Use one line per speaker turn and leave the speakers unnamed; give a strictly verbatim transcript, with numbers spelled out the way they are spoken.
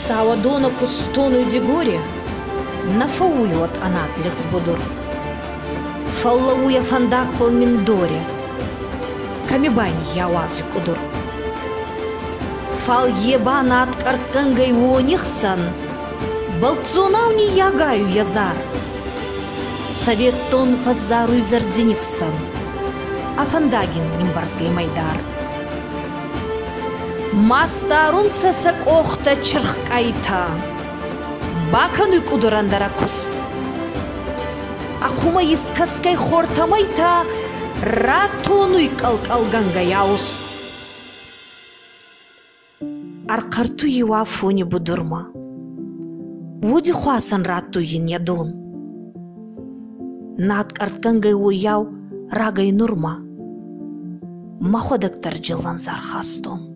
Сауадона кустону дегоре, нафауют анатлих сбудур. Фаллауя фандак пал миндоре, камибань яуазу кудур. Фал ебана откарткангай вонихсан, балцунауни ягаю язар. Совет тон фазару изардинивсан, афандагин нимбарсгай майдар. Мастарун цесек охта чырхкайта, бакану кудурандара куст. Акума искаскай хортамайта, ратонуй калкалганга яуст. Аркарту юафуни будурма, уди хуасан ратуин ядун. Над карткангай уяу рагай нурма, маходак таржилан зархастон.